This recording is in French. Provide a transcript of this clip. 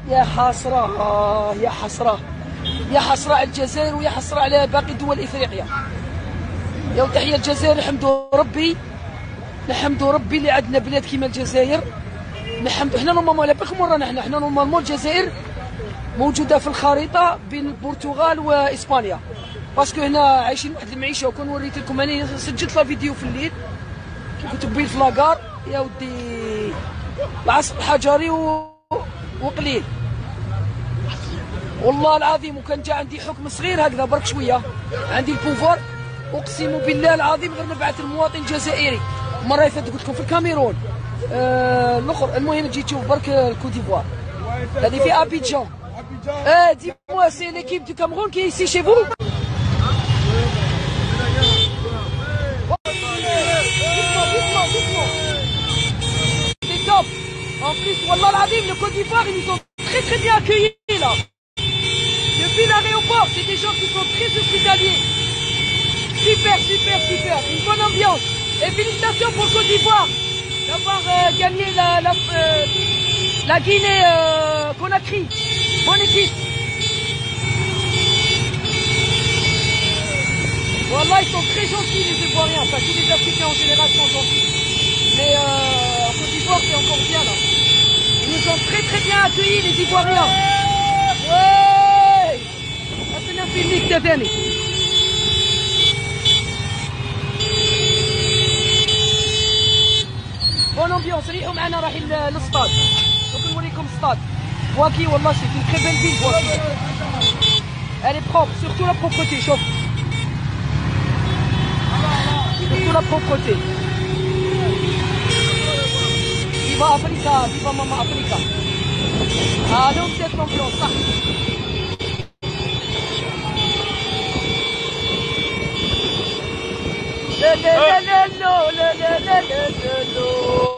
يا حسرة يا حسرة يا حسرة على الجزائر ويا حسرة على باقي دول افريقيا. يا تحية الجزائر، نحمدوا ربي اللي عندنا بلاد كيما الجزائر. حنا نورمالمون على بالكم ورانا حنا نورمالمون الجزائر موجودة في الخريطة بين البرتغال واسبانيا، باسكو هنا عايشين واحد المعيشة. وكون وريت لكم انا سجلت لا فيديو في الليل كي كنت بين في لاكار، يا ودي العصر الحجري وقليل والله العظيم. وكان جا عندي حكم صغير هكذا برك شويه، عندي البوفار اقسم بالله العظيم غير نبعث المواطن الجزائري. المره اللي فاتت قلت لكم في الكاميرون الاخر. المهم تجي تشوف برك الكوت ديفوار هذه في ابيجان. دي موا سي ليكيب دو كاميرون كي ايسي شي فو. En plus, wallah l'azim, le Côte d'Ivoire, ils nous ont très bien accueillis là. Depuis l'aéroport, c'est des gens qui sont très hospitaliers. Super, une bonne ambiance. Et félicitations pour le Côte d'Ivoire d'avoir gagné la Guinée Conakry. Bonne équipe. Wallah, ils sont très gentils les Ivoiriens. Enfin, tous les Africains en général sont gentils. Mais en Côte d'Ivoire, c'est encore bien là. Ils nous ont très bien accueillis les Ivoiriens. Ouais. أصلا في الميك ثاني. بون امبيونس. ريحوا معنا رايحين للستاد. دوك نوريكم الستاد. بواكي والله سي une très belle ville بواكي. Elle est propre, surtout la propreté. شوف. Surtout la propreté. Viva Africa, viva Mama Africa. Donc cette ambiance صح. لا لا لا لا لا لا لا لا لا